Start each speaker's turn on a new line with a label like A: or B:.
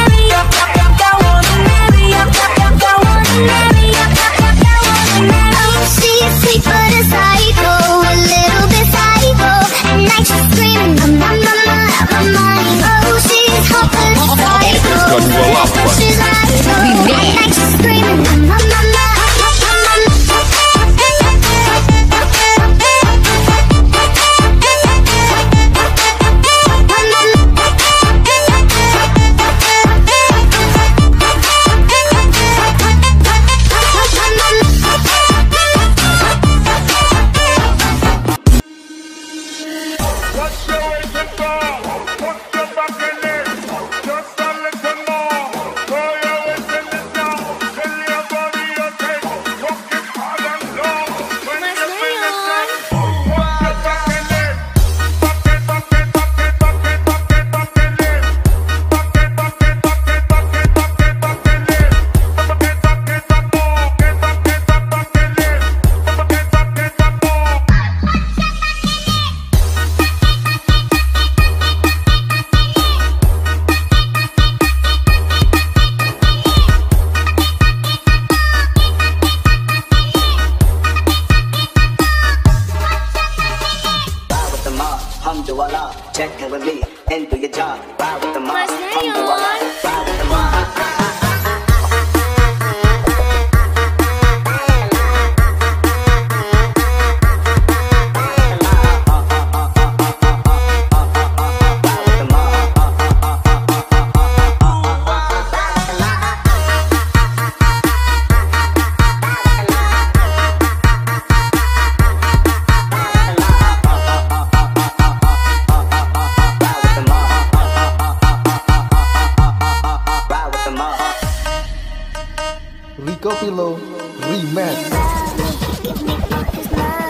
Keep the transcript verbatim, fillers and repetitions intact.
A: marry ya, I wanna marry ya, I wanna marry ya, I wanna marry ya. Oh, she's sweet but a psycho, a little bit psycho. At night she's screaming, I'm my mama, my mind. Oh, she's hot but a psycho. Oh, she's psycho. At night she's screaming, I'm my mama.
B: Remix.